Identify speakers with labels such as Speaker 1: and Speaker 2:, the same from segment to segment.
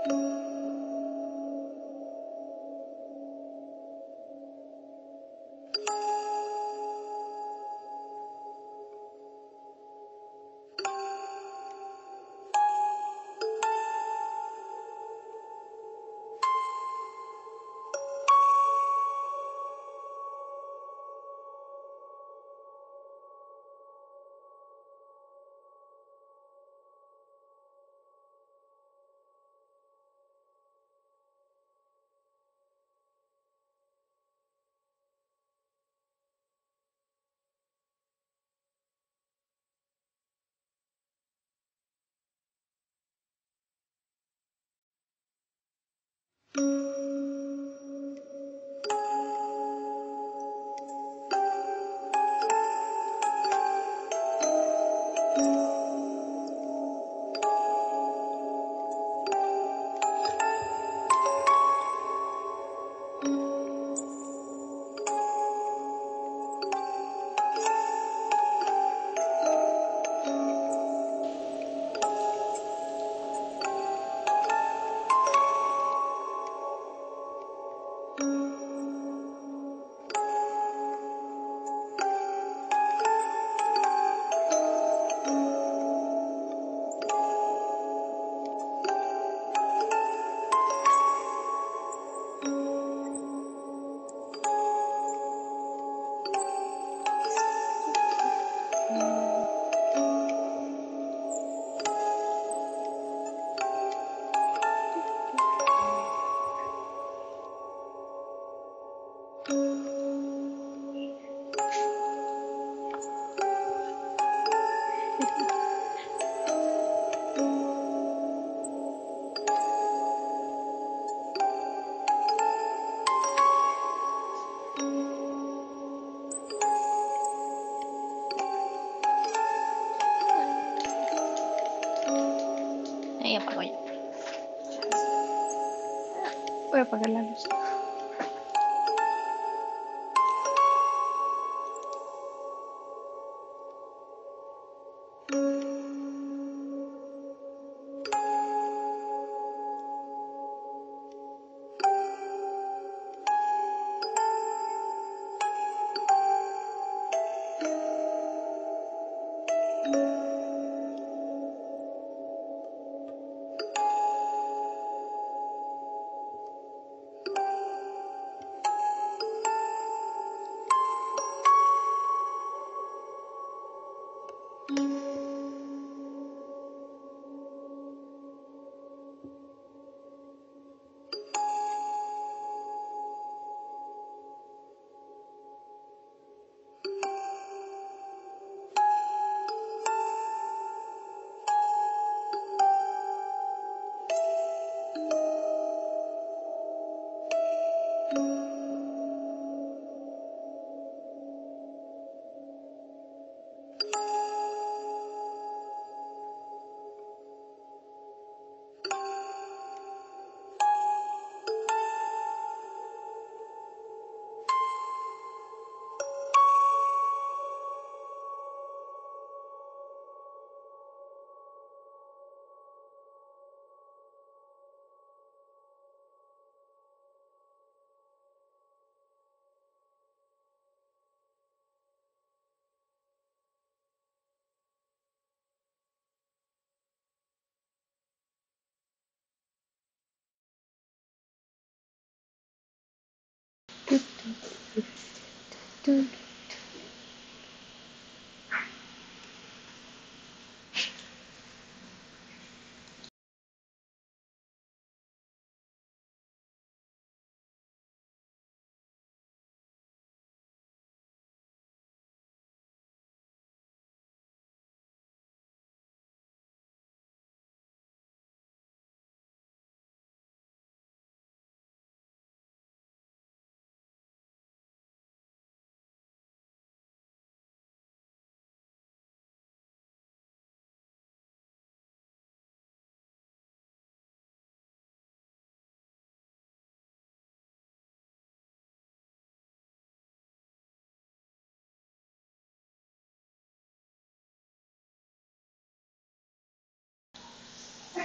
Speaker 1: Ahí apago ya. Voy a apagar la luz.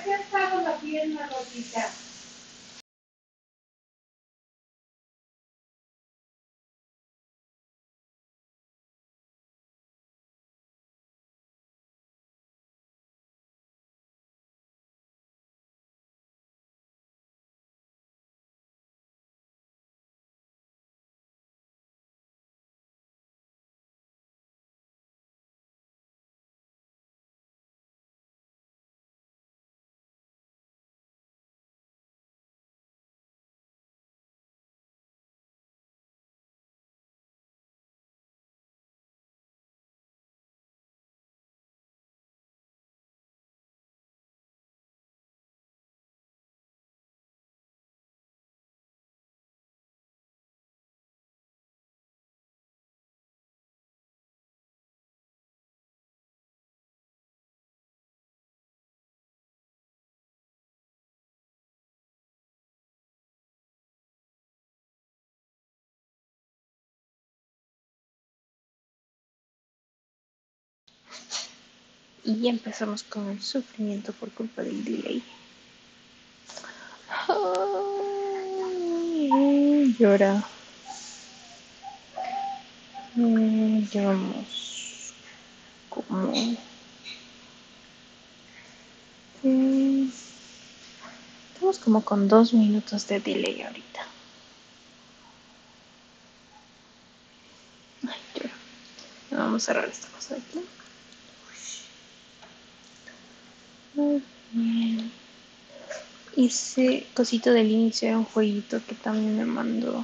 Speaker 2: te ha estado la pierna, Rosita?
Speaker 1: Y ya empezamos con el sufrimiento por culpa del delay. Ay, llora. Llevamos como... estamos como con 2 minutos de delay ahorita. Ay, llora. Vamos a cerrar esta cosa de aquí. Muy bien. Hice cosito del inicio de un jueguito que también me mandó.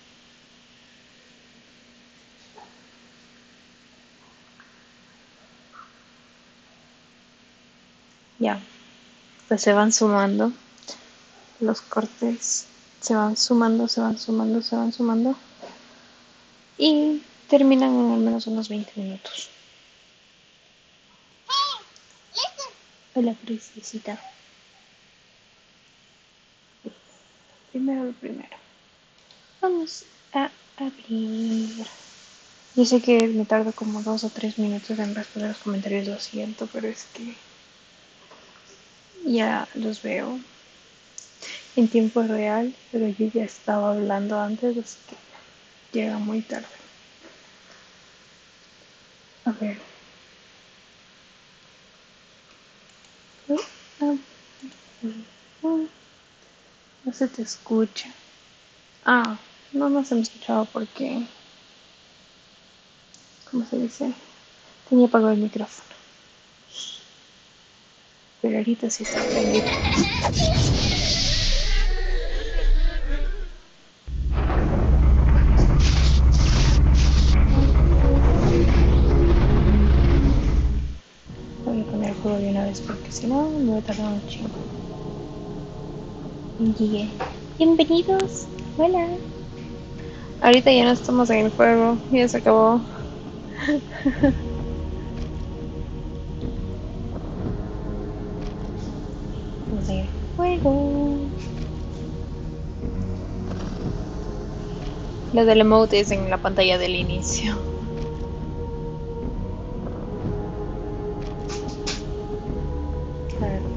Speaker 1: Ya, pues se van sumando. Los cortes se van sumando, se van sumando, se van sumando. Y terminan en al menos unos 20 minutos. Hola, preciosita. Primero lo primero. Vamos a abrir. Yo sé que me tardo como 2 o 3 minutos en responder los comentarios, lo siento, pero es que ya los veo en tiempo real, pero yo ya estaba hablando antes, así que llega muy tarde. A ver. No se te escucha. Ah, no se me escuchaba porque, ¿cómo se dice? Tenía apagado el micrófono. Pero ahorita sí está prendido. Voy a poner el juego de una vez porque si no me voy a tardar un chingo. Llegué. Bienvenidos. Hola. Ahorita ya no estamos en el juego. Ya se acabó. Vamos a ir al juego. Lo del emote es en la pantalla del inicio. Claro.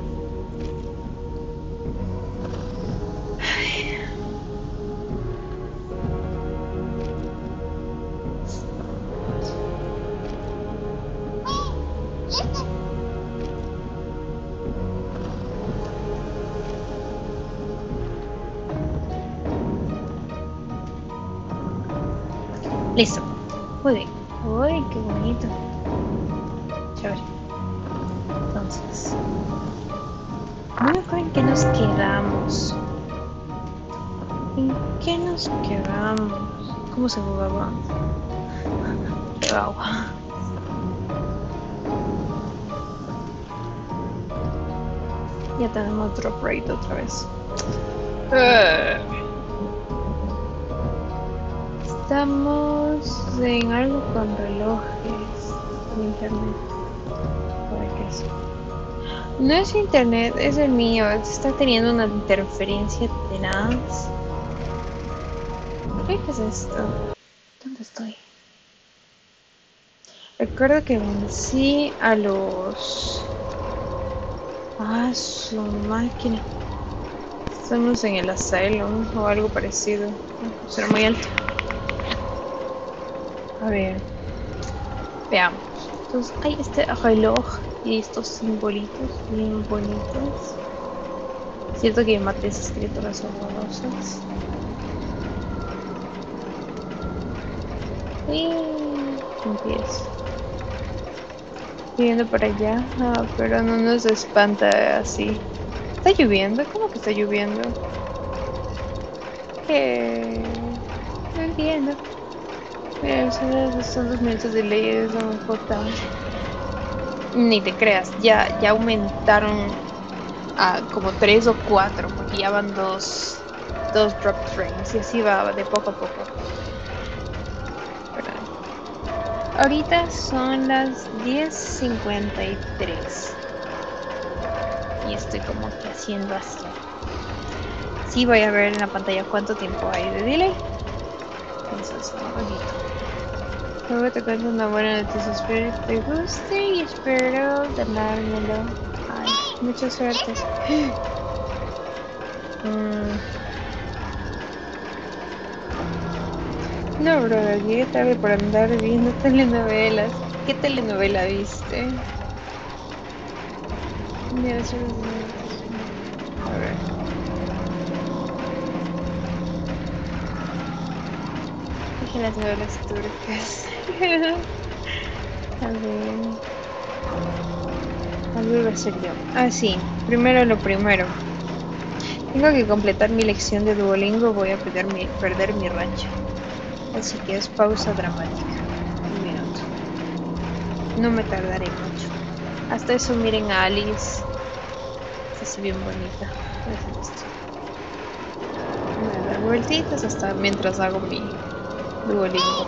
Speaker 1: Listo. Muy bien. Uy, qué bonito. Chévere. Entonces, no me acuerdo en qué nos quedamos. ¿En qué nos quedamos? ¿Cómo se jugaba? Qué agua. Ya tenemos drop rate otra vez. Estamos en algo con relojes de internet. ¿Para qué es? No es internet, es el mío. Está teniendo una interferencia tenaz. ¿Qué es esto? ¿Dónde estoy? Recuerdo que vencí a los Ah, su máquina. Estamos en el asylum o algo parecido. Será muy alto. A ver, veamos. Entonces, hay este reloj y estos simbolitos bien bonitos. Cierto que yo maté esas criaturas horrorosas. Y empieza. Viendo para allá, pero no nos espanta así. ¿Está lloviendo? ¿Cómo que está lloviendo? ¿Qué? No entiendo. Mira, son 2 minutos de ley, eso no importa. Ni te creas, ya aumentaron a como 3 o 4, porque ya van dos drop trains y así va de poco a poco. ¿Verdad? Ahorita son las 10:53 y estoy como que haciendo así. Sí, voy a ver en la pantalla cuánto tiempo hay de delay. Entonces, un poquito. Luego te cuento una buena noticia, espero que te guste y espero ganármelo. Ay, mucha suerte. Mm, no, brother, llegué tarde por andar viendo telenovelas. ¿Qué telenovela viste? Mira, a ver. Dije las novelas turcas. A ver. Algo va a ser yo. Ah, sí. Primero lo primero. Tengo que completar mi lección de Duolingo. Voy a perder mi racha. Así que es pausa dramática. Un minuto. No me tardaré mucho. Hasta eso miren a Alice. Es así bien bonita. Es esto. Voy a dar vueltitas hasta mientras hago mi Duolingo.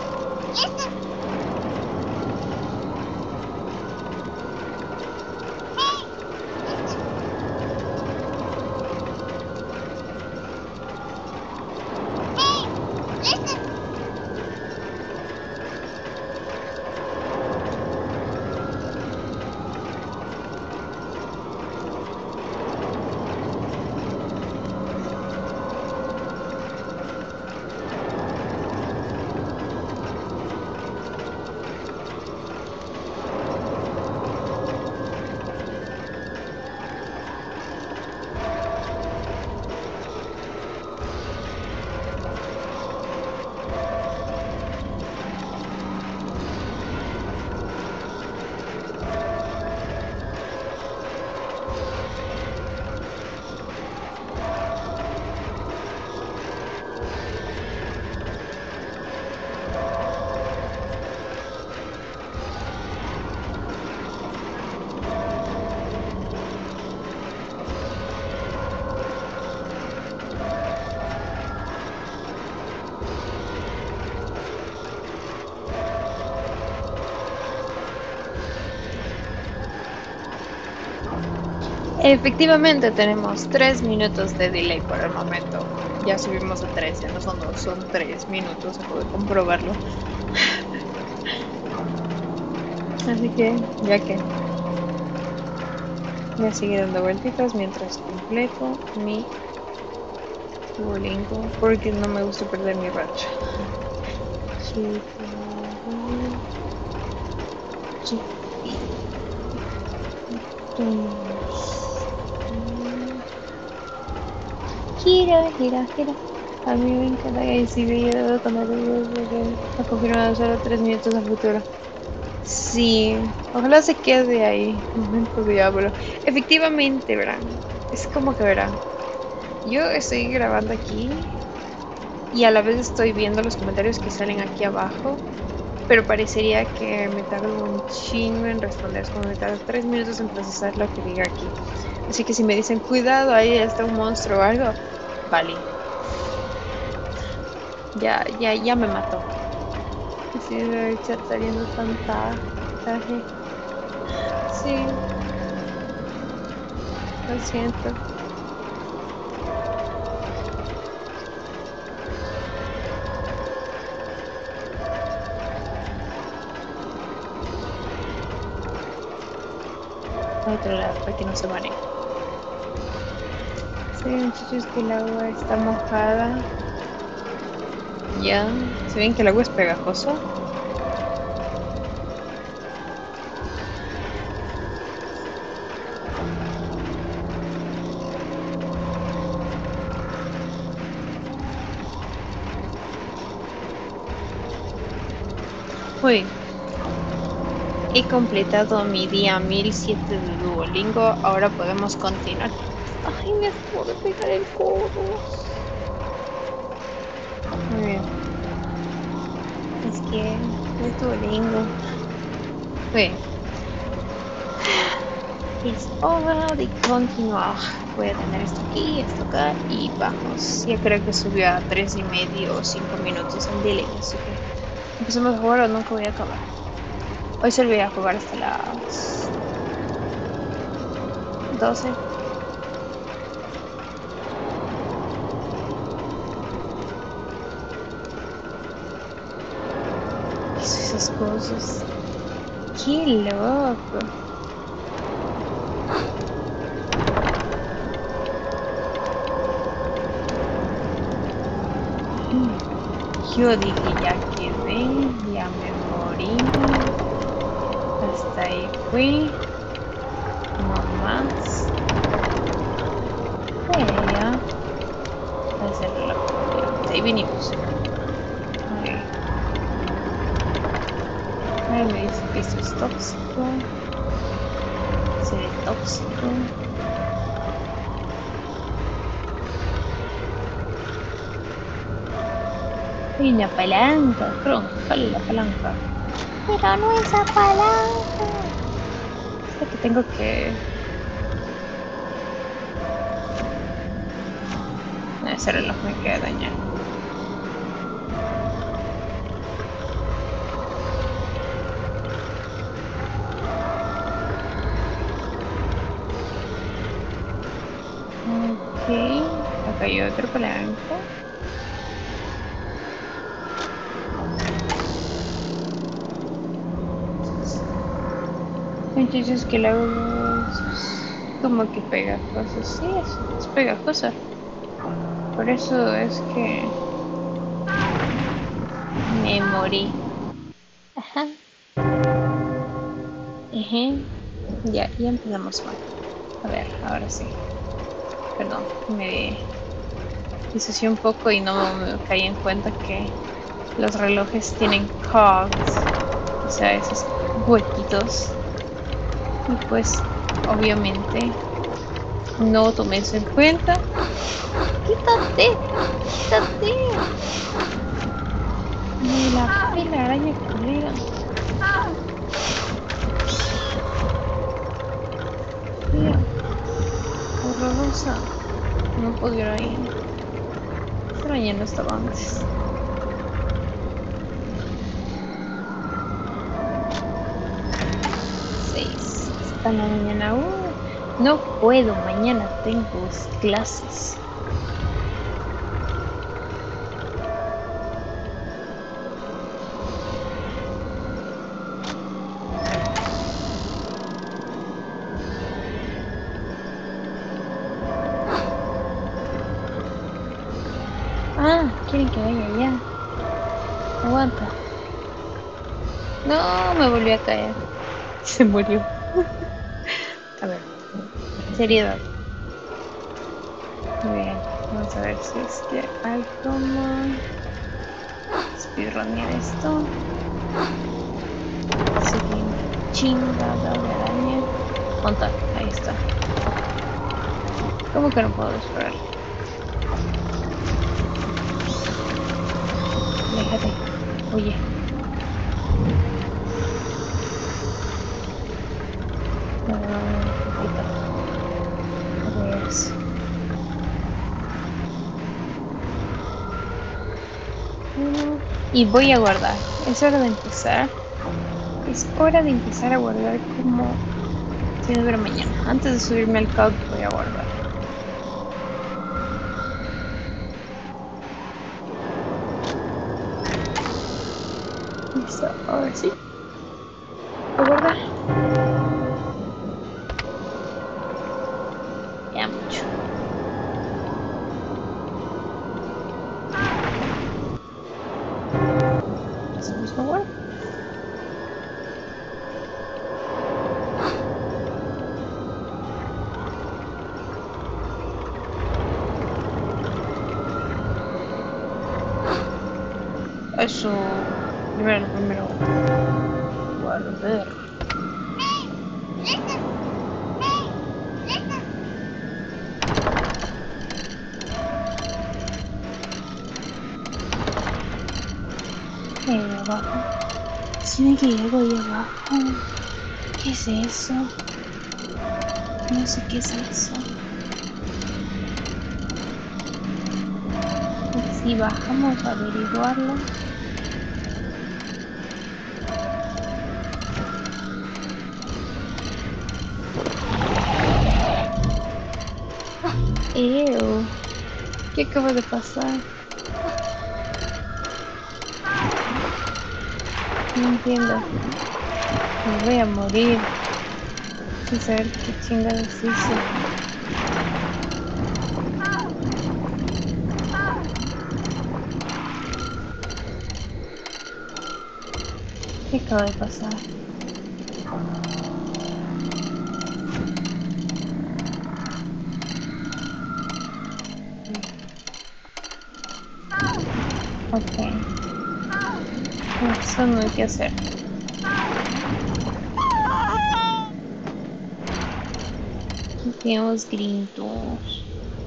Speaker 1: Efectivamente tenemos 3 minutos de delay por el momento. Ya subimos a 3, ya no son 2, son 3 minutos, acabo de comprobarlo. Así que, voy a seguir dando vueltitas mientras completo mi Duolingo, porque no me gusta perder mi racha. Gira, gira, gira. A mí me encanta que si video cuando ha confirmado solo 3 minutos al futuro. Sí, ojalá se quede ahí. Momento diablo. Efectivamente, verán. Es como que verán. Yo estoy grabando aquí y a la vez estoy viendo los comentarios que salen aquí abajo. Pero parecería que me tardo un chingo en responder. Es como me tardo 3 minutos en procesar lo que diga aquí. Así que si me dicen cuidado, ahí está un monstruo o algo, vale. Ya me mató. Así el chat saliendo tanta traje. Sí, lo siento. A otro lado, para que no se maneje. Sí, muchachos, que el agua está mojada. Ya, ¿se ven que el agua es pegajosa? Uy, he completado mi día 1007 de Duolingo. Ahora podemos continuar. Ay, me acabo de pegar el codo. Muy bien. Es que es Duolingo. Bien, es hora de continuar. Voy a tener esto aquí, esto acá y vamos. Ya creo que subió a 3:30 o 5 minutos el delay, así que empecemos a jugar o nunca voy a acabar. Hoy solo voy a jugar hasta las 12. ¿Qué son esas cosas? ¡Qué loco! Yo dije ya quedé, ya me morí. Hasta ahí fui. No más. Ya. Hacer la comida. Ahí vinimos. Ok. Ahí me dice que esto es tóxico. Se ve tóxico. Hay una palanca. Pronto, jale la palanca. Pero no esa palanca. O sea que tengo que ese reloj me queda dañado. Ok, acá hay otro palanca. Entonces que la es como que pegajosa. Sí, es pegajosa. Por eso es que me morí. Ajá. Ejé. Ya empezamos mal. A ver, ahora sí. Perdón, me disocié un poco y no me caí en cuenta que los relojes tienen cogs, o sea, esos huequitos. Y pues, obviamente, no tomé eso en cuenta. ¡Quítate! ¡Quítate! Me la pela araña culera. Tía, horrorosa. No puedo ir ahí. Esta araña no estaba antes. 6. Hasta la mañana. No puedo. Mañana tengo clases. Ah, quieren que vaya allá. Aguanta. No, me volvió a caer. Se murió. A ver, seriedad. Muy bien. Vamos a ver si es que hay como speedrunner esto. Siguiente chingada de araña. Monta, ahí está. ¿Cómo que no puedo disparar? Aléjate. Oye. Poquito. A ver. Y voy a guardar. Es hora de empezar. Es hora de empezar a guardar como si no hubiera mañana. Antes de subirme al couch voy a guardar. Listo, ahora sí. A guardar. Ya mucho. Eso. Primero, primero. Guardar. Ahí abajo. Sí que hay algo ahí abajo. ¿Qué es eso? No sé qué es eso. Si bajamos a averiguarlo. Ew. ¿Qué acaba de pasar? No entiendo. Me voy a morir. Sin saber qué chingados hice. ¿Qué acaba de pasar? Ok. Eso no hay que hacer. Aquí tenemos gritos.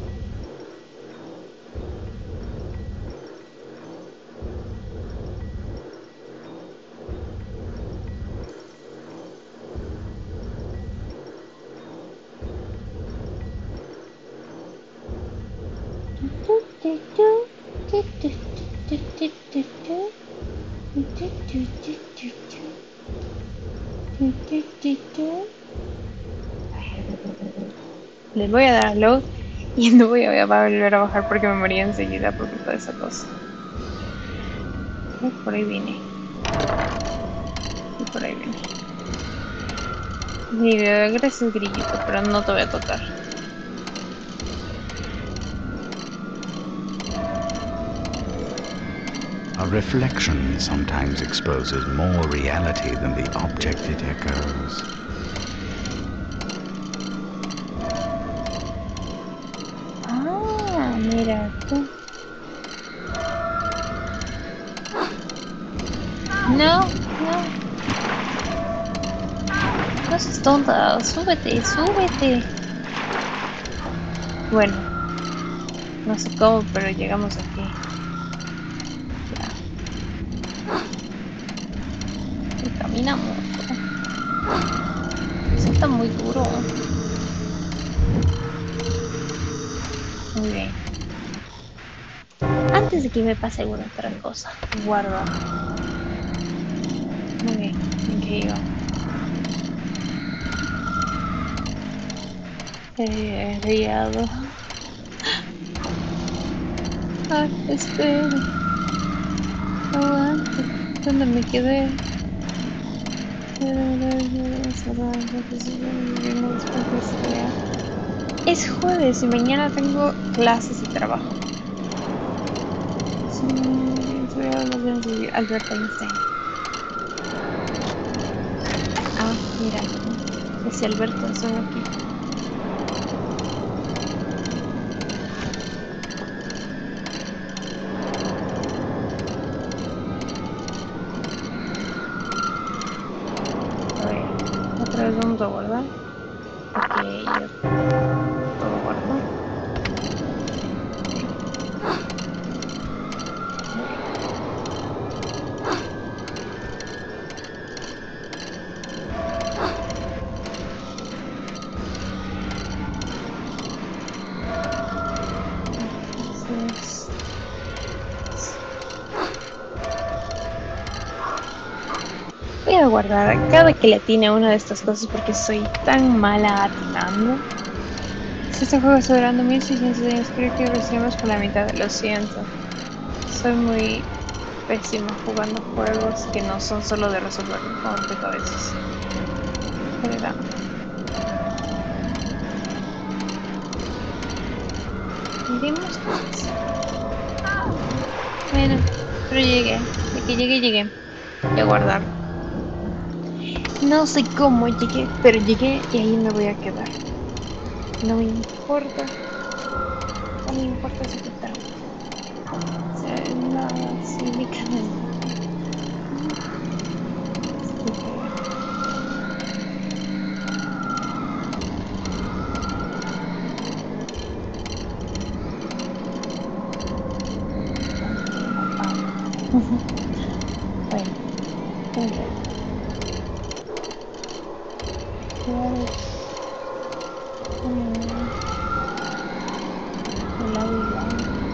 Speaker 1: Le voy a dar a load y no voy a volver a bajar porque me moría enseguida por culpa de esa cosa. Por ahí viene. Y por ahí viene. Sí, gracias grillito, pero no te voy a tocar.
Speaker 3: A reflection sometimes exposes more reality than the object it echoes.
Speaker 1: Ah, mira tú. No, no. No seas tonta. Súbete, súbete. Bueno, no sé cómo, pero llegamos aquí. Ya. Y caminamos. Eso está muy duro. Muy bien. Antes de que me pase alguna otra cosa, guarda. Muy bien, ¿en qué iba? Riado. Ah, espera. Aguante. ¿Dónde me quedé? Es jueves y mañana tengo clases y trabajo. Albert Einstein. Ah, mira. Ese Alberto solo aquí. A ver. Otra vez vamos a guardar. Ok, yo todo guardo. Entonces, voy a guardar cada que le atine a una de estas cosas porque soy tan mala atinando. Si este juego está durando 1600 años, creo que recién vamos por la mitad. Lo siento. Soy muy pésima jugando juegos que no son solo de resolver como rompecabezas. Pero miremos cosas. Bueno, pero llegué. De que llegué. Voy a guardar. No sé cómo llegué, pero llegué y ahí me voy a quedar. No me importa. No me importa si te tardo. O sea, nada, cínicamente. Bueno, primero. El águila.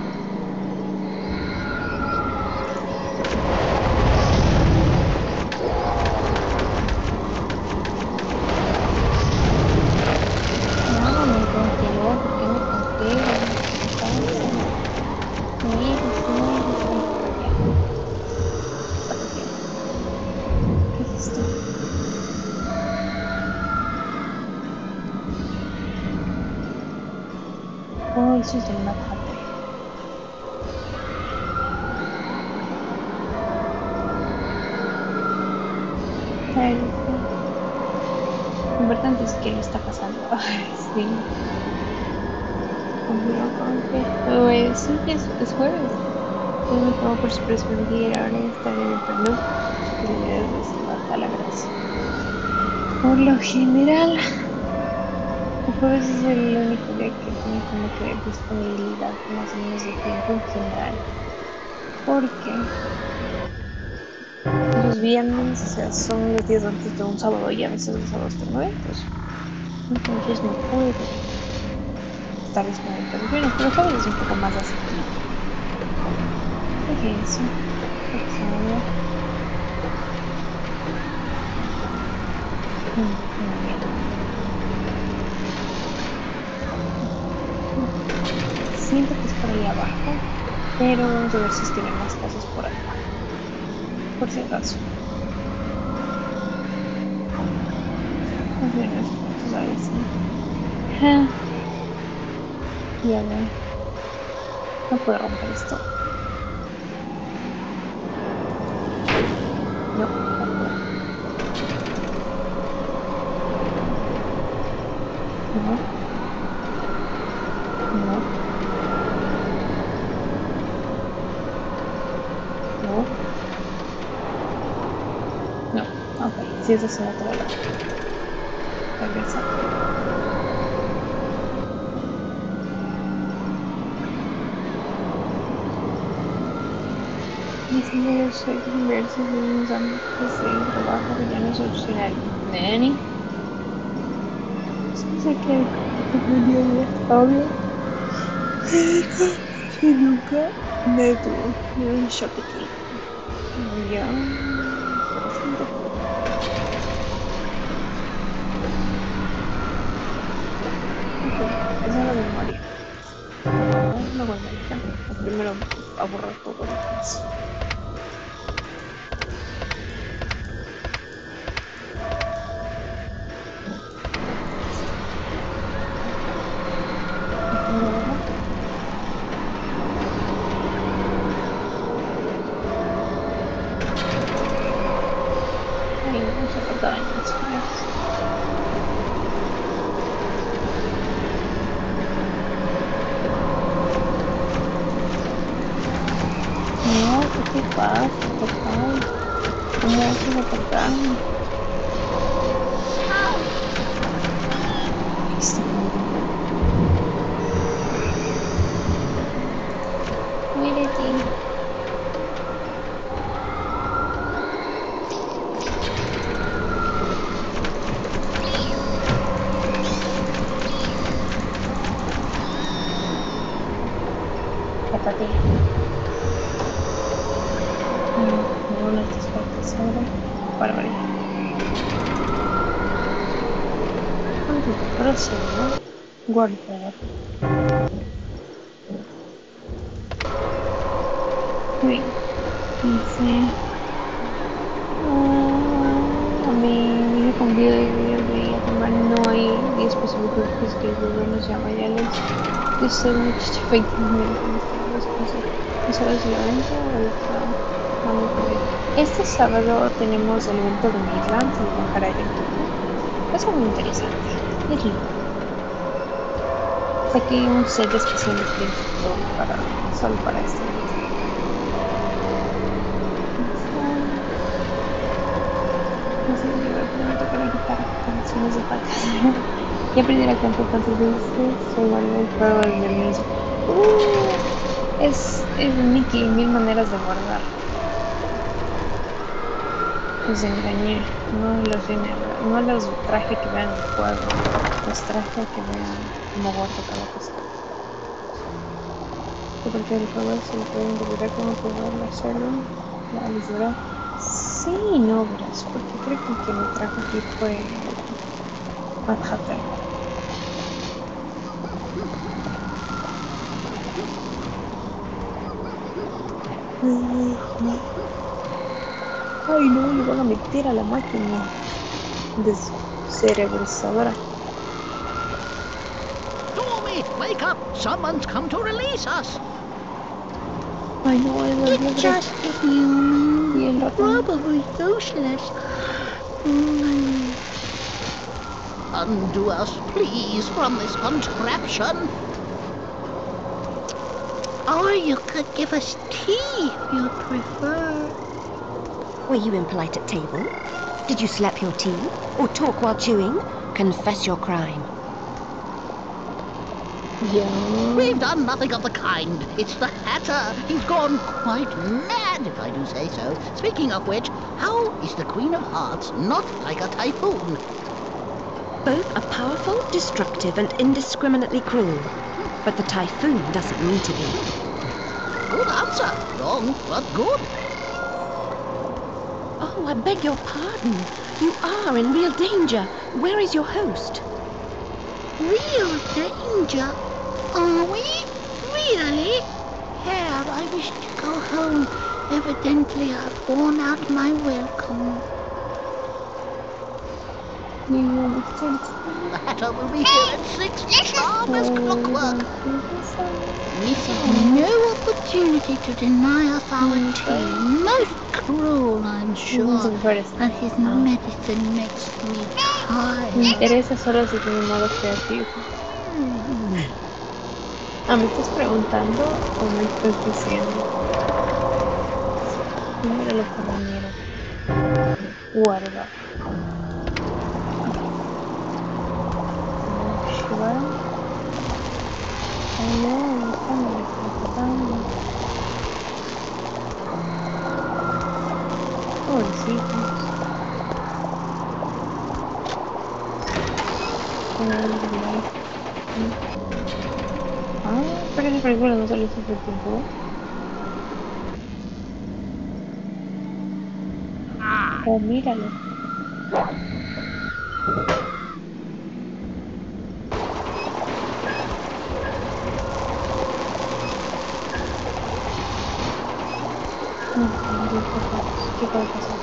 Speaker 1: No, me congeló, ¿por qué me congela? ¿Qué pasa? ¿Cuánto tiempo? ¿Qué es esto? Oh, eso es del Mad Hatter. Lo importante es que lo está pasando. Ay, sí. Pues sí, es jueves. Yo me tomo por suspender ahora estar en el perno. Que la vida se mata la gracia. Por lo general, el jueves es el único día que tengo como que disponibilidad más o menos de tiempo en general. Porque los viernes, o sea, son los días antes de un sábado y a veces los sábados tengo eventos. Entonces no puedo estar disponible todos los viernes, pero el jueves es un poco más asequible. Dije eso. ¿Qué ha pasado? Una mierda. Siento que es por ahí abajo, pero vamos a ver si es que no hay más cosas por acá. Por si acaso. Más bien unos cuantos a ver si. Ja. Y a ver. No puedo romper esto. No, no puedo. No, no, no, no. Ok, si es así no te lo logro. Regresa. Diseñador soy diversos de unos ámbitos del trabajo que ya no es opcional. Nanny. Sí sé que día obvio. Y nunca me tuvo un shopping. Ya, pero siento que ok, esa es la memoria. Luego el médico. O primero a borrar todo lo que hice. Listo. Luego, ahí no se falta daños. Gracias. No, ¿qué te pasa, total? ¿Cómo osas atacarme? Listo. Muérete. Cátate. No estas partes ahora. Barbaridad. Maldito grosero. Golpeador. Bien. Dice. A mí me convido de tomar. No hay día específico que el gobierno llama ya les. Yo soy muchacha 20 con las cosas. ¿No sabes el evento o el plan? No me ocurrió. Este sábado tenemos el evento de Midlands, el Bajar Eléctrico. Es muy interesante. Es lindo. Saqué un set especial de prensa y todo solo para este evento. Así de rápido me toca la guitarra, canciones de podcast. Ya aprendí la cantar tantas veces, soy guardé el juego desde el inicio. Es Mickey, mil maneras de guardar. Los engañé, no los traje que vean el juego, los traje que vean cómo guardo cada cosa. Porque el juego se lo puede interpretar como poder hacerlo, la lisura. Sí, no, verás, porque creo que el que me trajo aquí fue Manhattan. Ay, no, le van a meter a la máquina descerebrizadora.
Speaker 4: Stormy, wake up! Someone's come to release us!
Speaker 1: Ay, no, es el
Speaker 4: It's just a human,
Speaker 1: y el ratón.
Speaker 4: probably useless. Undo us, please, from this contraption. Or you could give us tea if you prefer.
Speaker 5: Were you impolite at table? Did you slap your tea? Or talk while chewing? Confess your crime.
Speaker 1: Yeah.
Speaker 4: We've done nothing of the kind. It's the Hatter. He's gone quite mad, if I do say so. Speaking of which, how is the Queen of Hearts not like a typhoon?
Speaker 5: Both are powerful, destructive, and indiscriminately cruel. But the typhoon doesn't need to be.
Speaker 4: Good answer. Wrong, but good.
Speaker 5: Oh, I beg your pardon. You are in real danger. Where is your host?
Speaker 4: Real danger? Are we? Really? Here, I wish to go home. Evidently, I've worn out my welcome. The Hatter will be here at 6 sharp as clockwork. Missing no opportunity to deny us our tea. Most cruel, I'm sure. And his medicine makes me tired.
Speaker 1: Me interesa solo si tiene modo creativo. ¿Me estás preguntando o me estás diciendo? Míralo como mira. Guarda. Ay, no, estamos desconectando. Pobrecitos. Pero esa película no salió hace tiempo. Oh, míralo. ¿Qué puede pasar?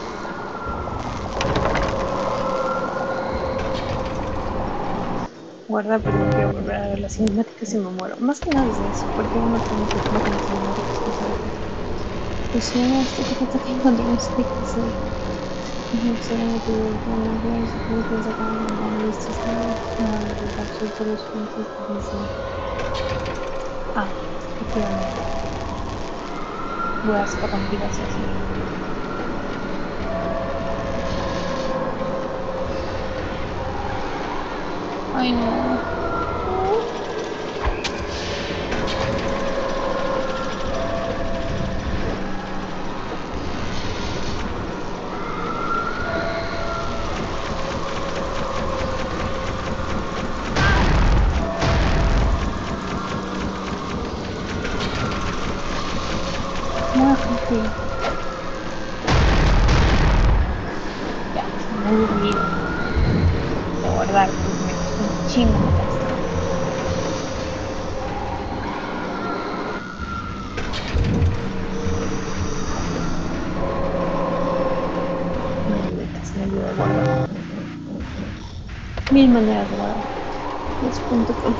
Speaker 1: Guarda, pero no quiero volver a ver las cinemáticas y me muero. Más que nada es eso, porque uno tiene que ver con las cinemáticas que salen. Pues ya, hasta que te toca encontrar un stick que se... No sé, me pido una vez, creo que sacaron una lista de capsulas por los puntos que dicen. Efectivamente. Voy a sacar rampitas así. Ay, no. Sí. Ya, me he aburrido de guardar porque me costó un chingo gastar. Me ayuda a guardar. Mil maneras de guardar. Los.com.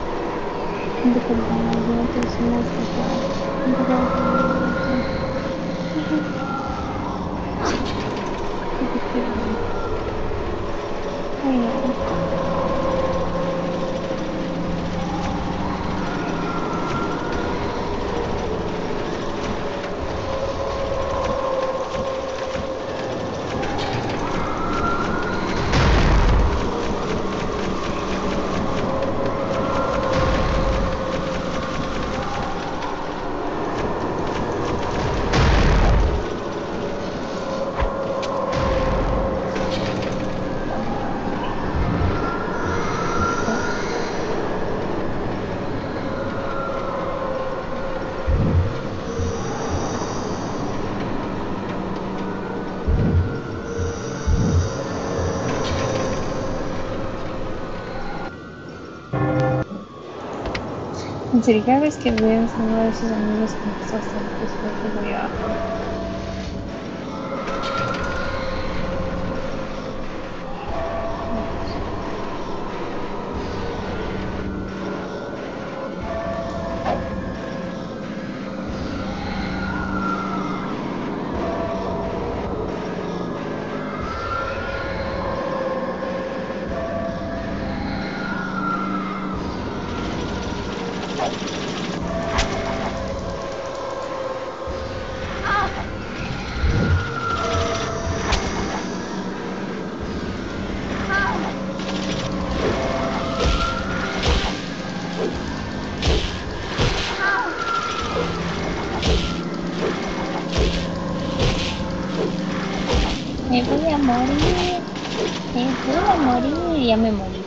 Speaker 1: Efectivamente. Ay, no. En serio, cada vez que veas a uno de esos amigos con que estás tan te voy a joder. Me voy a morir. Me voy a morir. Ya me morí.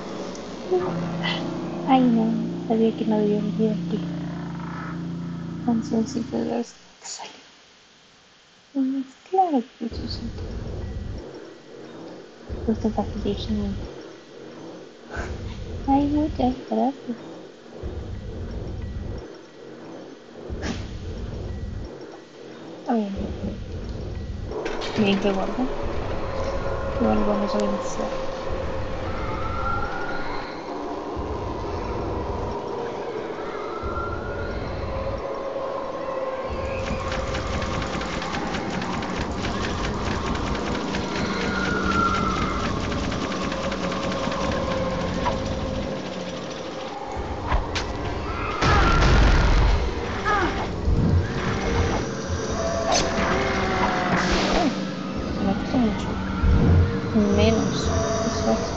Speaker 1: Ay no, sabía que no debía vivir aquí. Cancioncita de las que sale. Claro que eso sí. Usted está feliz. Ay, muchas gracias. Ay, bien que gordo. Igual vamos a vencer. Me costó mucho. Menos esfuerzo.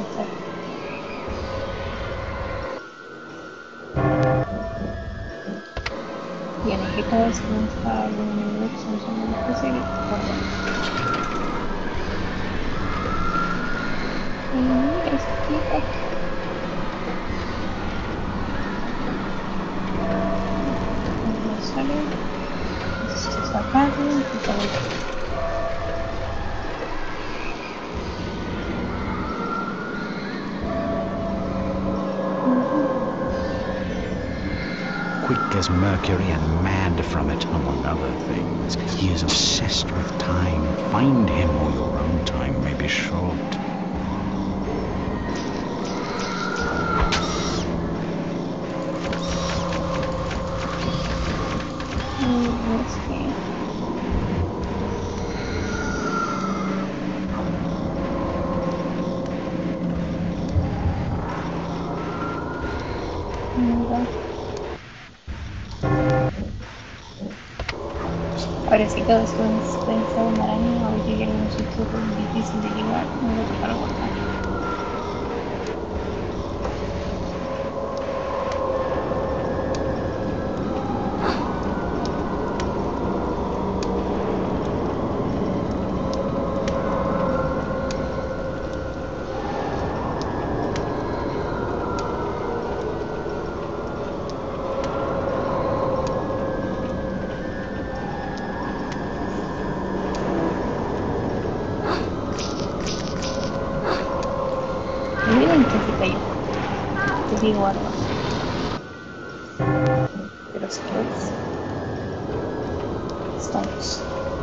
Speaker 1: Bien, aquí cada vez que está algún enemigo que se nos llama difícil, guardamos. Y mira este tipo. No sale. Necesito sacarlo. Necesito volver.
Speaker 3: Quick as mercury and mad from it, among other things. He is obsessed with time. Find him, or your own time may be short.
Speaker 1: Ahora sí, cada vez que pensar una araña o llegue a algún sitio difícil de llegar, me voy a tocar guardar. Miren que se cayó. Te digo algo. Pero si quieres, estamos.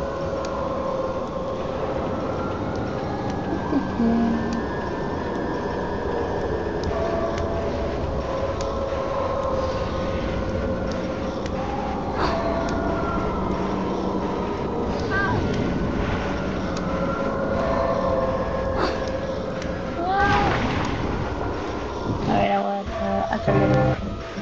Speaker 1: A ver, ahora acá viene.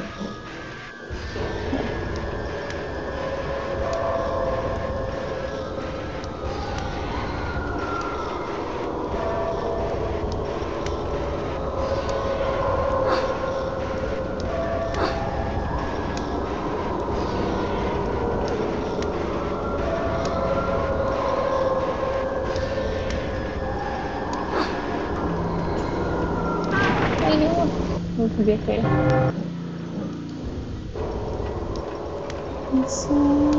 Speaker 1: Ay, no. Muy feo. Eso.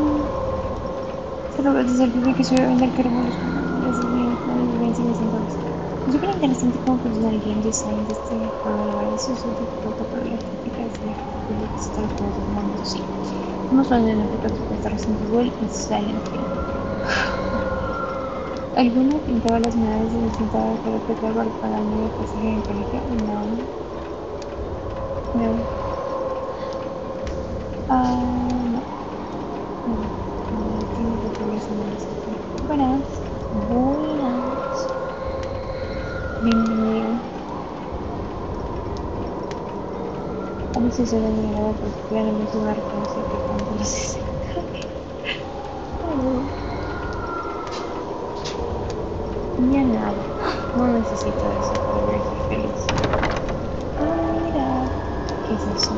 Speaker 1: Solo desde el primer que se iba a vender caramelos desde mi vivencia desde entonces. Es súper interesante cómo funciona el game design de este juego. La verdad, eso es un poco por las típicas de Hasta los juegos del mundo, sí. Unos son en efecto de Resident Evil y Silent Hill. ¿Alguno pintaba las medallas de distinta carpeta para el medio pasaje en el colegio? No. No. No. No. Tengo que poner eso en buenas. Buenas. Bienvenido. A mí sí se ve mi grado porque claramente me reconoce que cuando lo hice. Ya nada. No necesito eso para verse feliz. Ah, mira. ¿Qué es eso?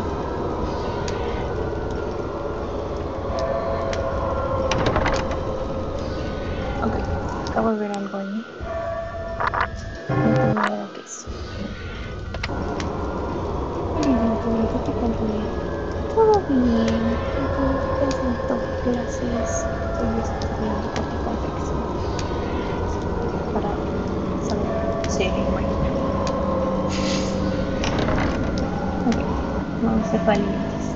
Speaker 1: Ok. Acabo de ver algo ahí. No tengo idea qué es. ¿Qué tal bien? Todo bien. Presento clases. Estoy estudiando horticontexto para saber si imagino. Ok, vamos a ser valientes.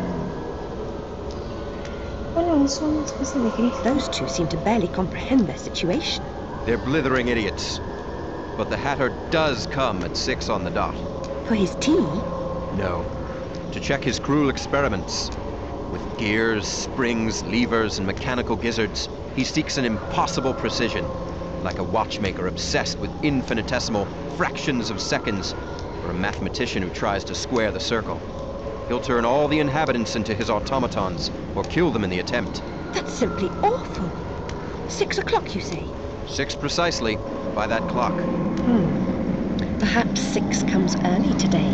Speaker 1: Bueno, es una especie de grifo.
Speaker 5: Those two seem to barely comprehend their situation.
Speaker 6: They're blithering idiots. But the Hatter does come at 6 on the dot.
Speaker 5: For his tea?
Speaker 6: No. To check his cruel experiments. With gears, springs, levers, and mechanical gizzards, he seeks an impossible precision, like a watchmaker obsessed with infinitesimal fractions of seconds, or a mathematician who tries to square the circle. He'll turn all the inhabitants into his automatons, or kill them in the attempt.
Speaker 5: That's simply awful. 6 o'clock, you say?
Speaker 6: 6 precisely, by that clock.
Speaker 5: Perhaps 6 comes early today.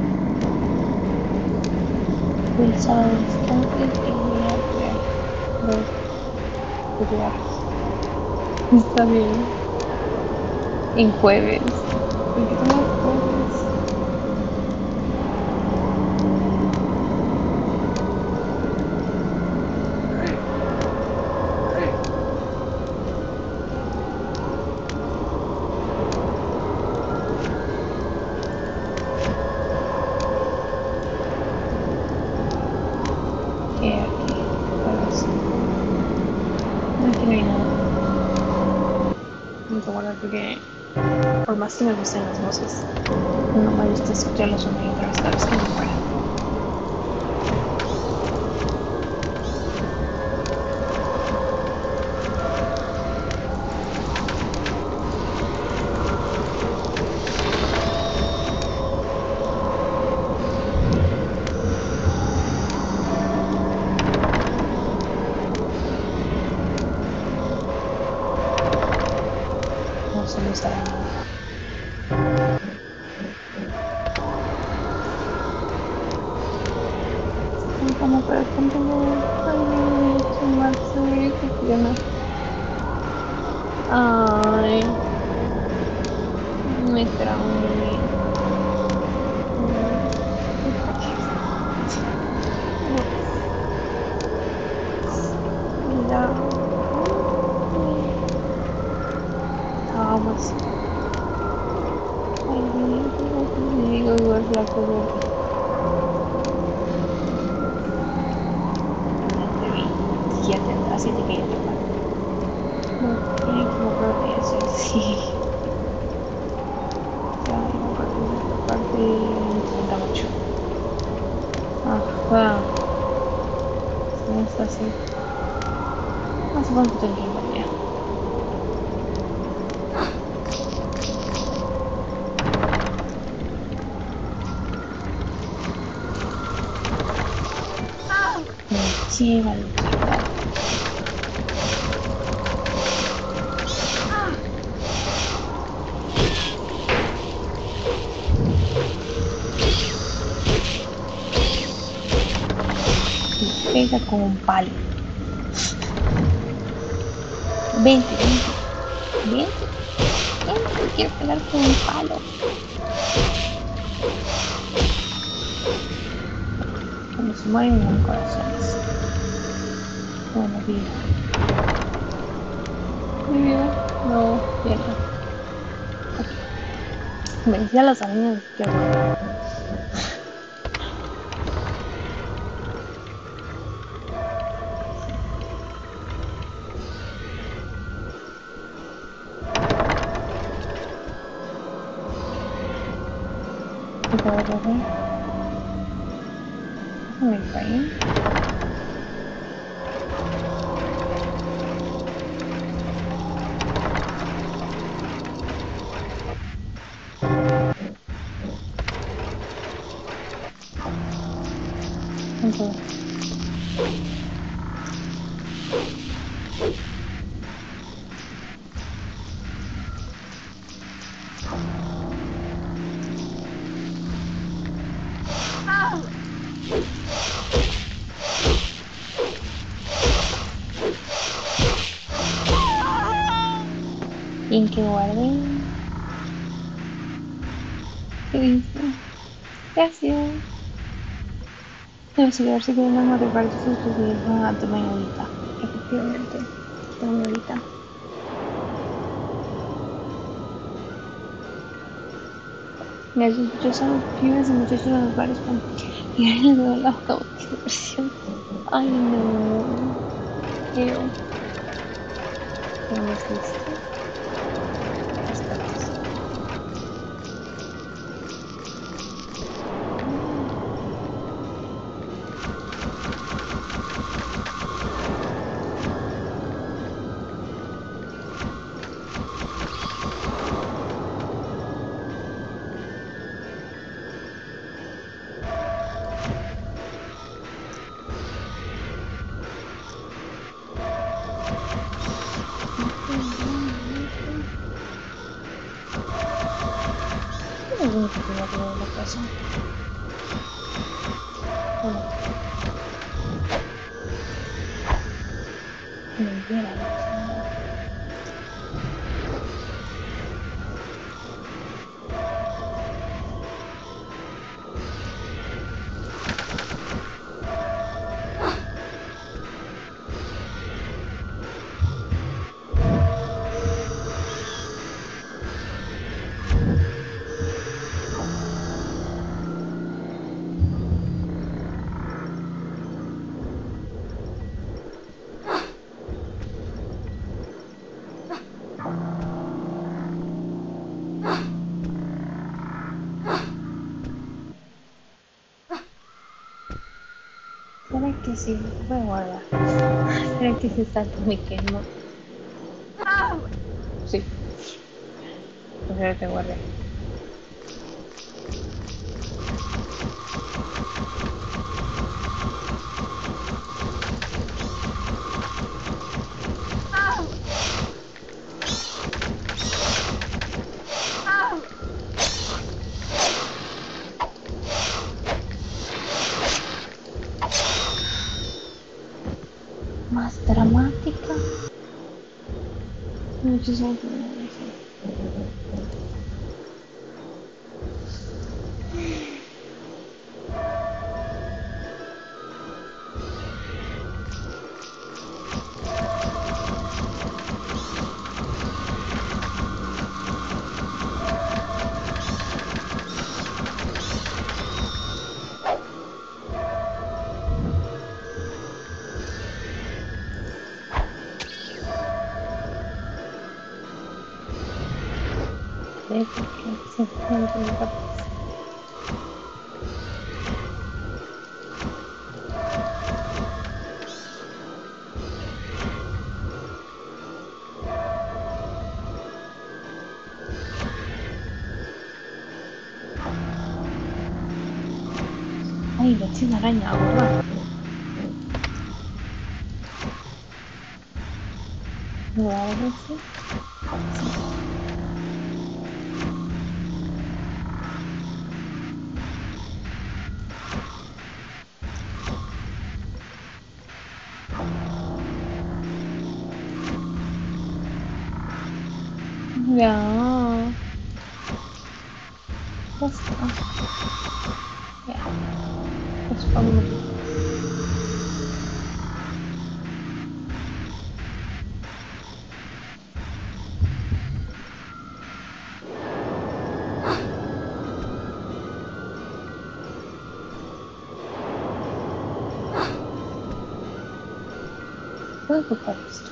Speaker 1: El sábado instante y voy a crear los videos. Está bien. En jueves. Porque son los jueves. Porque por más que me gusten las voces, no me gusta escucharlas una y otra vez cada vez que me muera. No solo está como para continuar sumarse que ay me traumé. Mira vamos ay digo igual flaco verde. Así te quería tocar. No, tiene como creo que eso sí. Ya, no creo que esta parte me encanta mucho. Wow. No está así. No sé cuánto tengo que ya. Me lleva el pega con un palo. Vente, quiero pegar con un palo. Cuando se mueren no hay corazones. Bueno, vivo. No, mierda. Me decía las arañas que bueno. te voy a coger. Me caí. Okay. ¿Y que guardé? ¿Qué dice? Gracias. Debo seguir siguiendo más repartos sus videos a tu ahorita. Efectivamente. Tome ahorita. Me escuchan pibes y muchachos en los bares con... Y ahí les doy la boca porque depresión. Ay no. Ew. ¿Qué me hiciste? Rescates. ¿Qué es lo único que voy a tener en la casa? Bueno, mentira. ¿Será que sí? Voy a guardar. ¿Será que se salta mi quemo? Sí. Pues ahora te guardé. Más dramática. Muchísimo que me dije. Porque simplemente no capaz. Ay, le eché una araña, ¿verdad? ¿Me va a decir? Ya. Basta. Ya. Pues vamos. Voy a ocupar esto.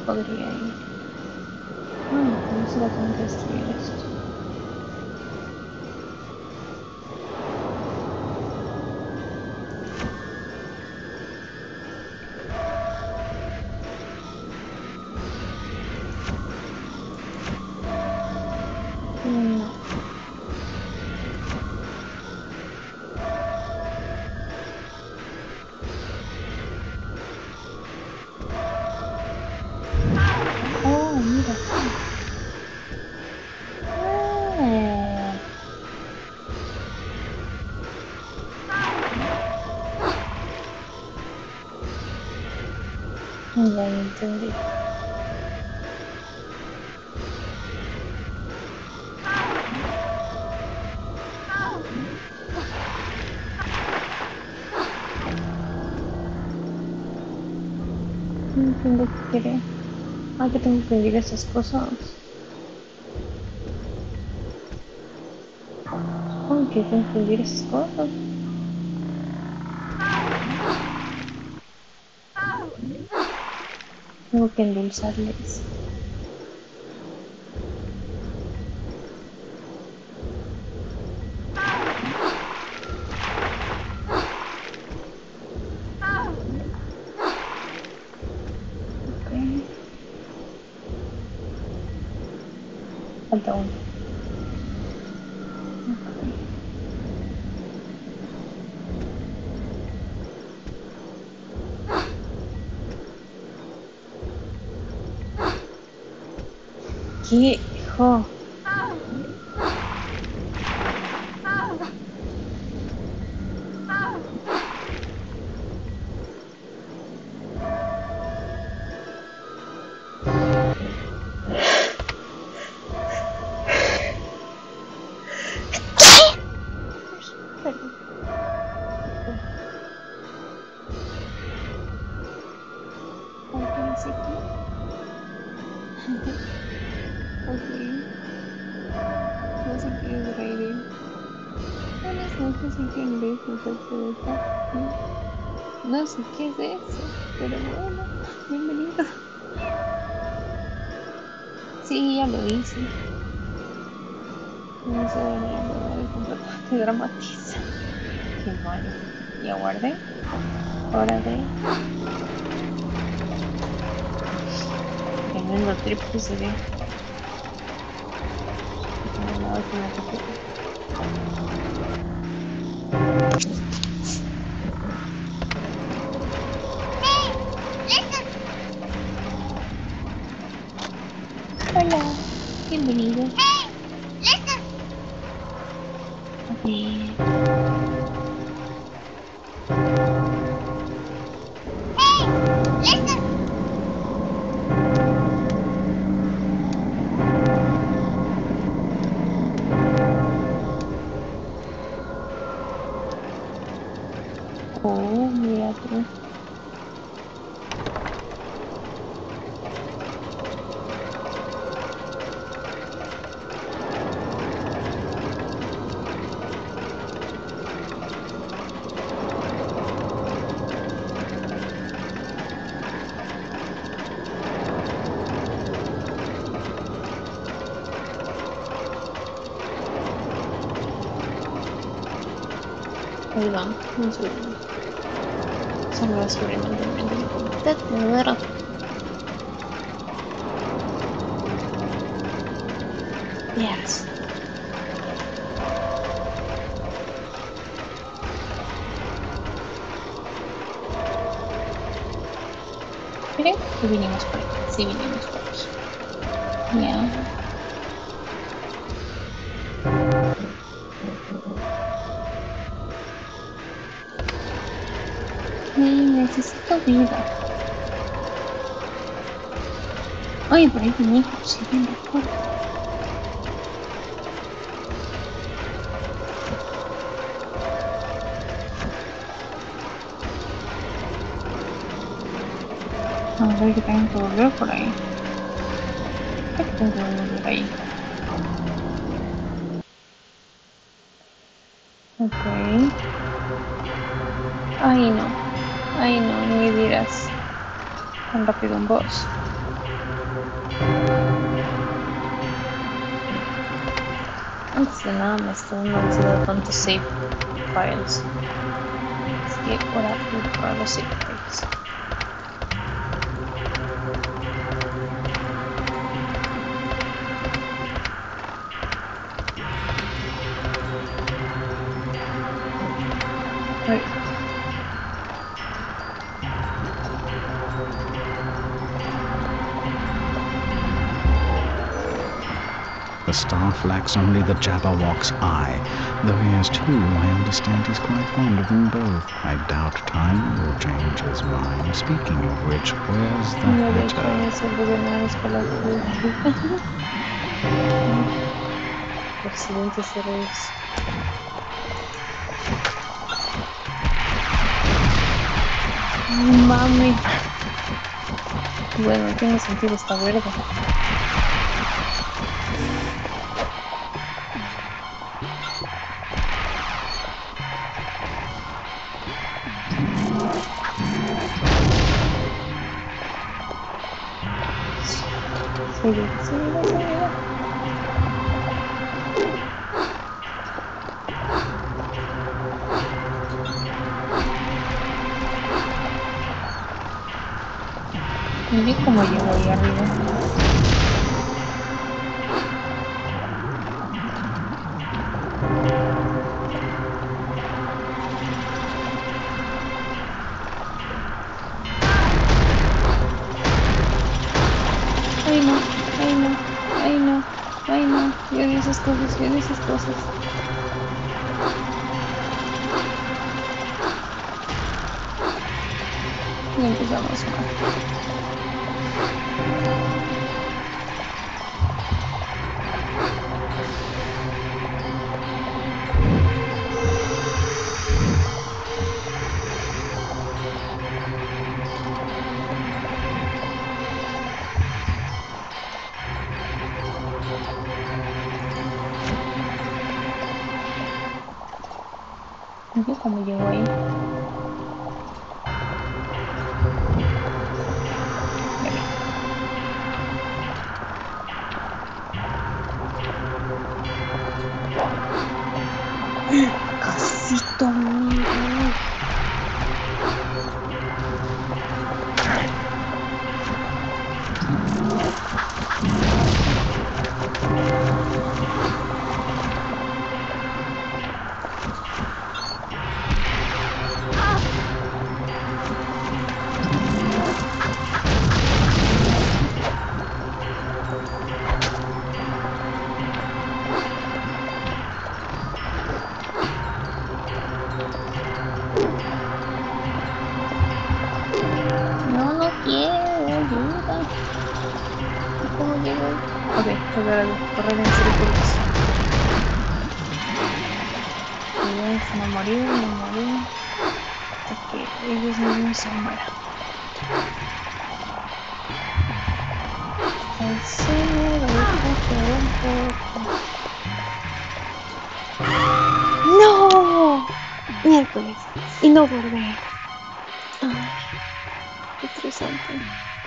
Speaker 1: podría ir. No se va a tener que destruir esto. No. Oh, mira. Ya entendí. No entiendo qué quiere. Ah, que tengo que pedir esas cosas. Supongo que tengo que pedir esas cosas. Tengo que endulzarles. Ok. Falta uno. ¿Qué? Hijo. Perdón. ¿Alguien dice aquí? Ok. No sé qué es reír. Buenas noches, ¿y quién ves? No sé qué es eso, pero bueno, bienvenido. Sí, ya lo hice. No sé, la memoria completamente dramatiza. Qué malo. Ya guardé. Hora de... Tremendo trip que se ve. No, que me preocupa. Hola, bienvenido. A ver. Oh, mira tú. Perdón, un segundo. Solo experimentalmente mi computadora. Yes. Creo que vinimos por aquí. Sí, vinimos por aquí. Ya. Y necesito vida. Ay, por ahí vinimos, si bien recuerdo. A ver que tengo que volver por ahí. Creo que tengo que volver ahí. Ok. Ay, no. Ay, no, ni me dirás. Tan rápido un boss. Antes de nada me está dando ansiedad tantos save files. Así que ahora voy a borrar los save files. Ay.
Speaker 3: The staff lacks only the Jabberwock's eye. Though he has two, I understand he's quite fond of them both. I doubt time will change his mind. Speaking of which, where's the
Speaker 1: No
Speaker 3: hatter?
Speaker 1: Presidente Ceres. Mami. Bueno, tiene sentido esta verde. Sigue. Y vi cómo llegó ahí arriba. Ay no, yo odio esas cosas. Y empezamos mal. ¿Y cómo llegó ahí? Casito mío. No quiero ayuda. ¿Cómo llego? Ok, agárralo, correr en círculos. No morir. Hasta que ellos mismos se mueran. ¡No! Miércoles. Y no guardé. Ay, qué estresante.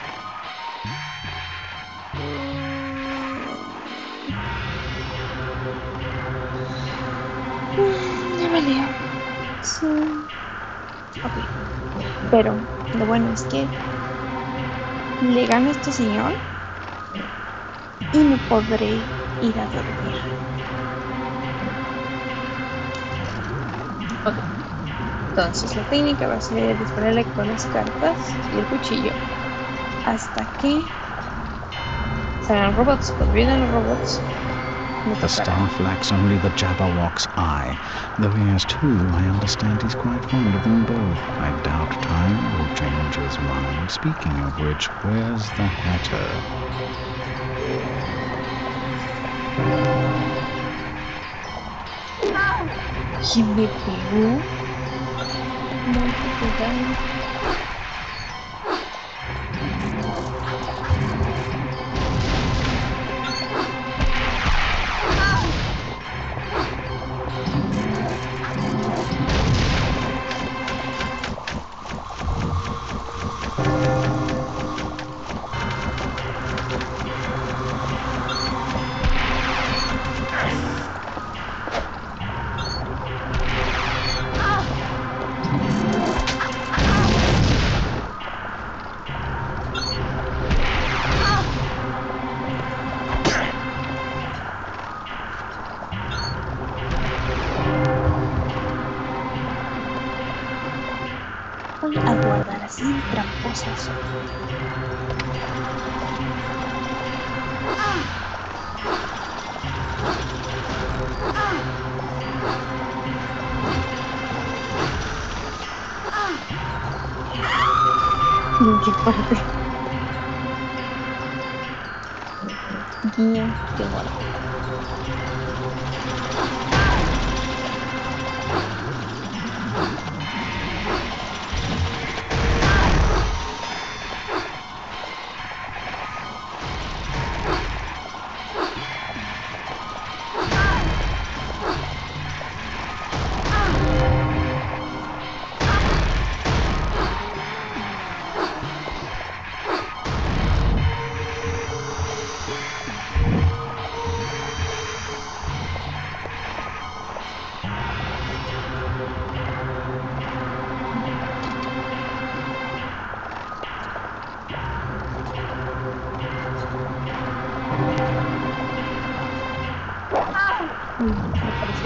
Speaker 1: Ya me lío. Sí. Ok. Pero lo bueno es que le gano a este señor y me podré ir a dormir. Ok. Entonces la técnica va a ser dispararle con las cartas y el cuchillo hasta que salgan robots. Cuando vienen los robots, me
Speaker 3: The
Speaker 1: tocará.
Speaker 3: staff lacks only the Jabberwock's eye. Though he has two, I understand he's quite fond of them both. I doubt time will change his mind. Speaking of which, where's the hatter?
Speaker 1: ¿Quién me pegó? No te pegaron. quedar así, tramposa soy. Qué fuerte. Bien, qué fuerte. Me parece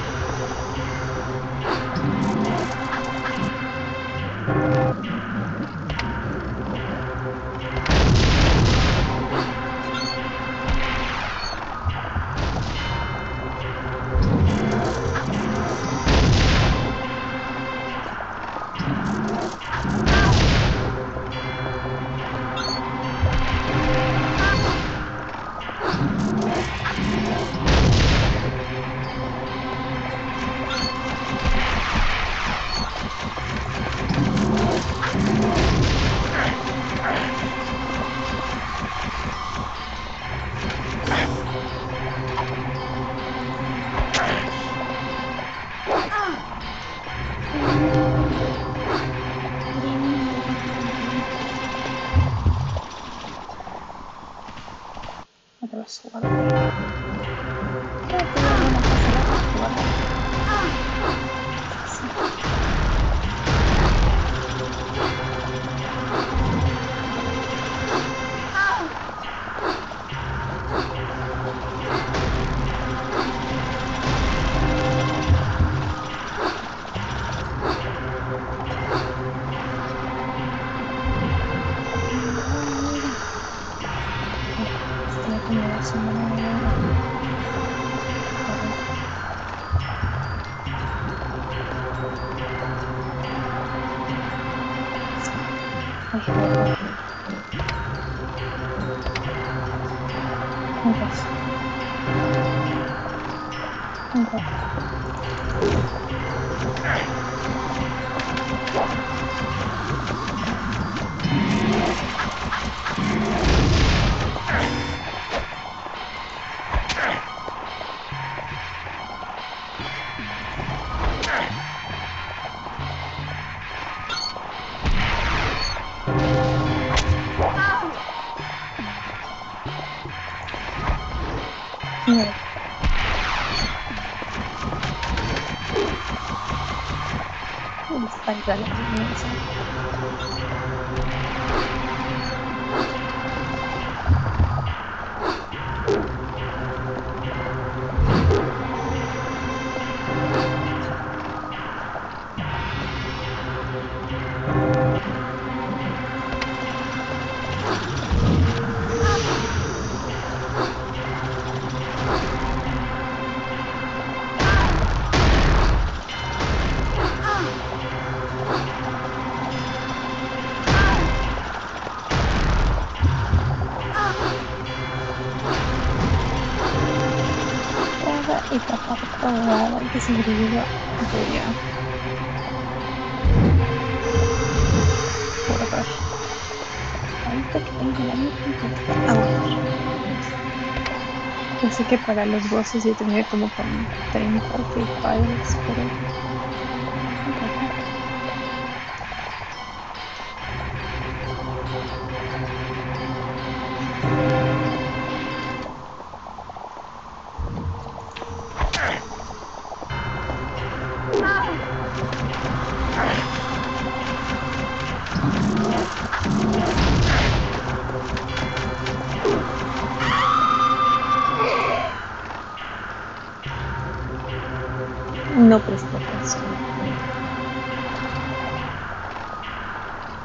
Speaker 1: y tapar toda la que sobreviva voy a guardar. Ahorita que tengo la misma aguantar. Yo sé que para los bosses yo tenía como con 30 free files, pero no presto atención.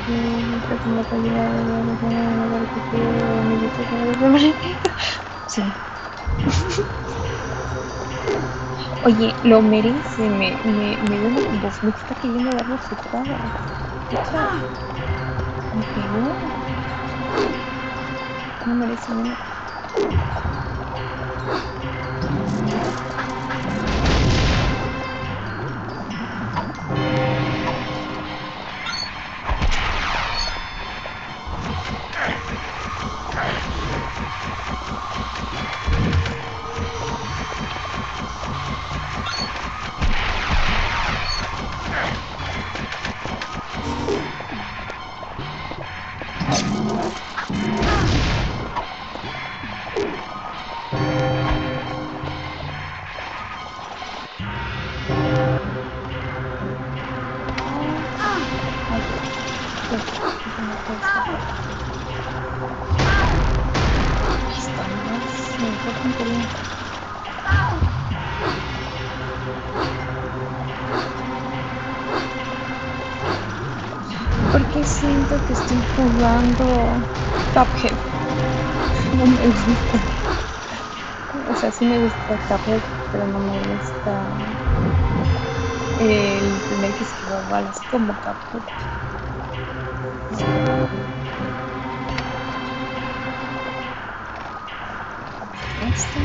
Speaker 1: Entra como calidad de la arquitectura, amiguitos, de manera. Sí. Oye, lo merece, me dio una voz, me está queriendo dar bofetada. Escucha, me pegó. No merece menos. Porque siento que estoy jugando Cuphead. No me gusta. O sea, sí me gusta Cuphead, pero no me gusta el tener que esquivar balas como Cuphead. Esto.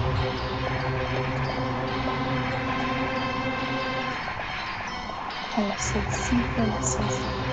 Speaker 1: A las 6, 5 a las 6.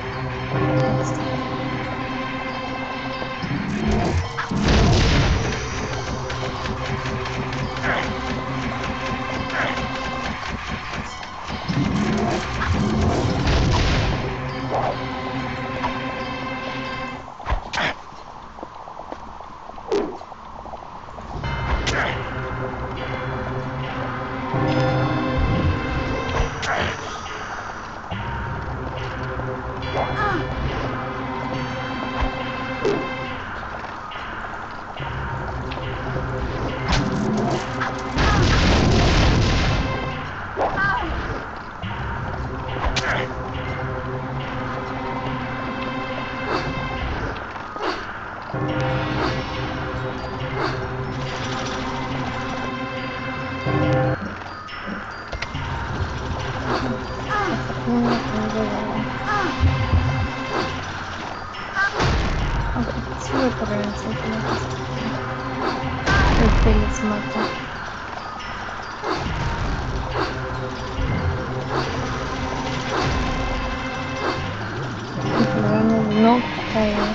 Speaker 1: No caer.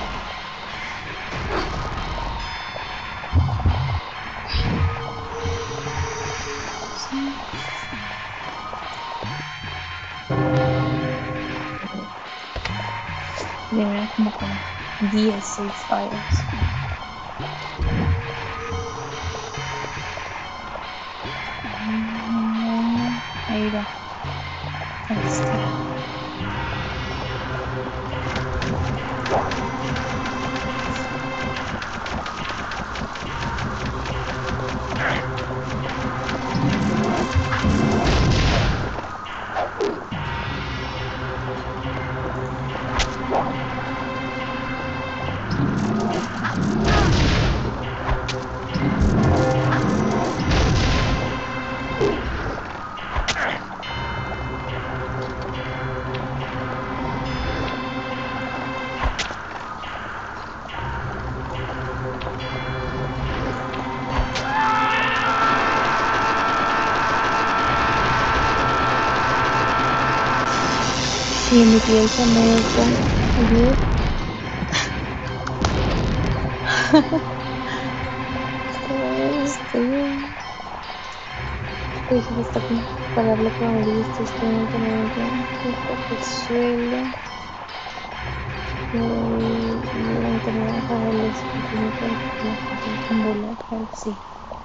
Speaker 1: Viene como con 16 fallos. Ahí va. Ahí está. Sí, mi piel se me ayuda. Estoy está para hablar con el listo, estoy en el suelo. Y terminar para los pequeños sí.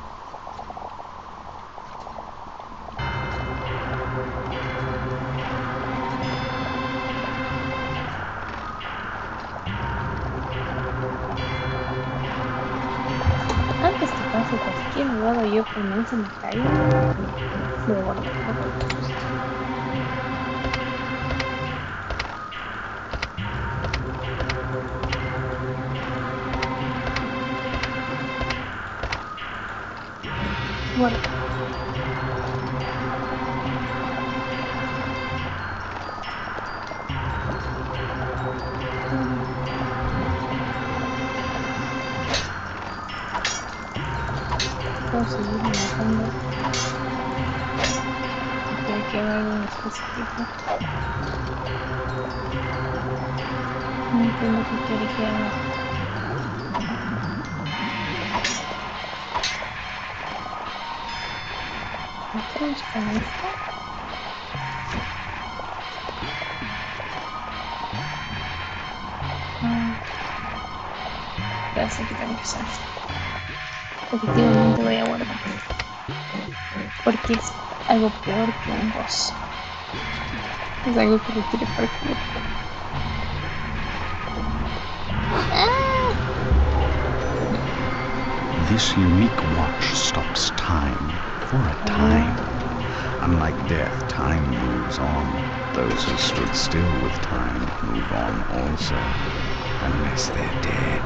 Speaker 1: Antes que pase cualquier lado yo comienzo a me caigo. Lo guardo. Bueno. Puedo seguir matando. Creo que haga algo en específico. No entiendo qué quiere que haga. ¿Matamos con esto? Ya sé que tengo que usar. Efectivamente voy a guardar. Porque es algo peor que un boss. Es algo que requiere parkour.
Speaker 3: This unique watch stops time for a time. Unlike death, time moves on. Those who stood still with time move on also, unless they're dead.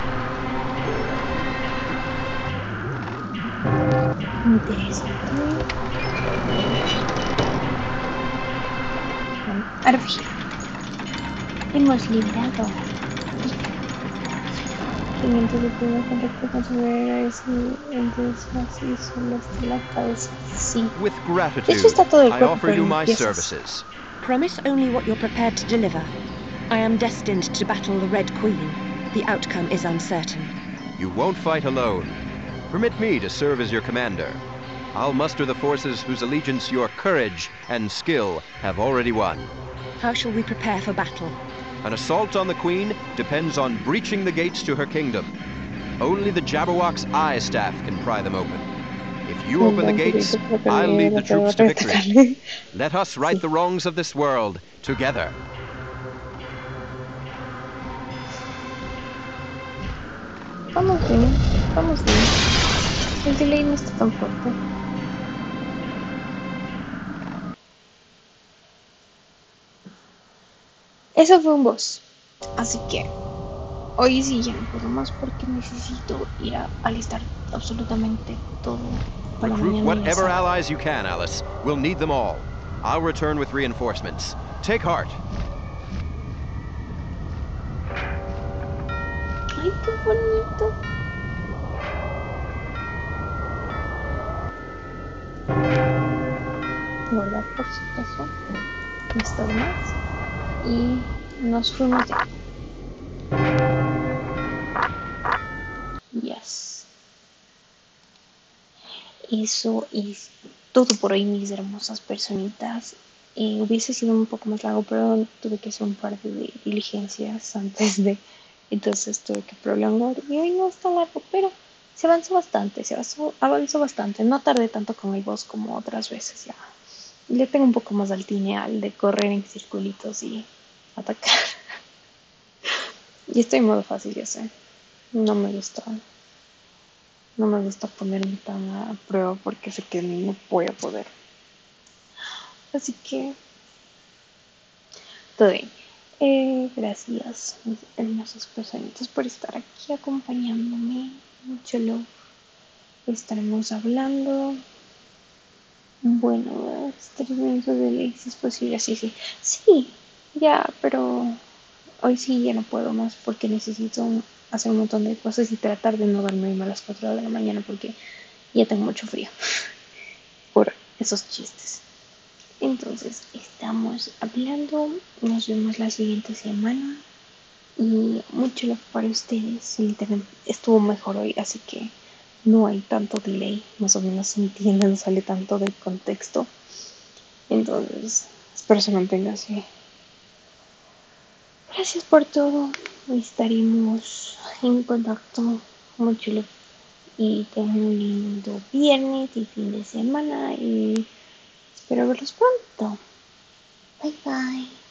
Speaker 1: Interesante. Ahora bien, hemos librado 500 de primer contacto con su verdadera entonces y solo está la cabeza. Sí.
Speaker 6: With
Speaker 1: De
Speaker 6: gratitude,
Speaker 1: hecho está todo el
Speaker 6: I
Speaker 1: cuerpo,
Speaker 6: offer
Speaker 1: pero
Speaker 6: you
Speaker 1: en
Speaker 6: my
Speaker 1: piezas.
Speaker 6: services.
Speaker 5: Promise only what you're prepared to deliver. I am destined to battle the Red Queen. The outcome is uncertain.
Speaker 6: You won't fight alone. Permit me to serve as your commander. I'll muster the forces whose allegiance your courage and skill have already won.
Speaker 5: How shall we prepare for battle?
Speaker 6: An assault on the Queen depends on breaching the gates to her kingdom. Only the Jabberwock's eye staff can pry them open. If you open the gates, I'll lead the troops to victory. Let us right the wrongs of this world together.
Speaker 1: Vamos bien, vamos bien. El delay no está tan fuerte. Eso fue un boss. Así que hoy sí ya no puedo más porque necesito ir a alistar absolutamente todo para
Speaker 6: Recruit
Speaker 1: mañana.
Speaker 6: whatever allies you can, Alice. We'll need them all. I'll return with reinforcements. Take heart.
Speaker 1: Ay, qué bonito. Guardar por si acaso. Estas más. Y nos fuimos de aquí. Yes. Eso es todo por hoy, mis hermosas personitas. Hubiese sido un poco más largo, pero tuve que hacer un par de diligencias antes de. Entonces tuve que prolongar. Y hoy no está largo, pero se avanzó bastante. Avanzó bastante. No tardé tanto con el boss como otras veces ya. Le tengo un poco más al tineal de correr en circulitos y atacar. Y estoy en modo fácil, ya sé. No me gusta. No me gusta ponerme tan a prueba porque sé que no voy a poder. Así que todo bien. Gracias, mis hermosas personitas, por estar aquí acompañándome. Mucho lo estaremos hablando. Bueno, 3 minutos de ley, si es posible. Sí. Sí, ya, pero hoy sí ya no puedo más porque necesito hacer un montón de cosas y tratar de no dormirme a las 4 de la mañana porque ya tengo mucho frío por esos chistes. Entonces, estamos hablando, nos vemos la siguiente semana y mucho love para ustedes. El internet estuvo mejor hoy, así que no hay tanto delay, más o menos se entiende, no sale tanto del contexto. Entonces, espero se mantenga así. Gracias por todo, estaremos en contacto. Mucho love y tengan un lindo viernes y fin de semana y espero verlos pronto. Bye bye.